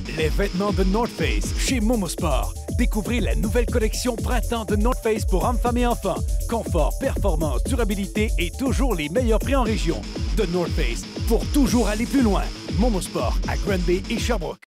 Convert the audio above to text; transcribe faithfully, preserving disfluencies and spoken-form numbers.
Les vêtements de North Face chez Momosport. Découvrez la nouvelle collection printemps de North Face pour hommes, femmes et enfants. Confort, performance, durabilité et toujours les meilleurs prix en région. De North Face pour toujours aller plus loin. Momosport à Granby et Sherbrooke.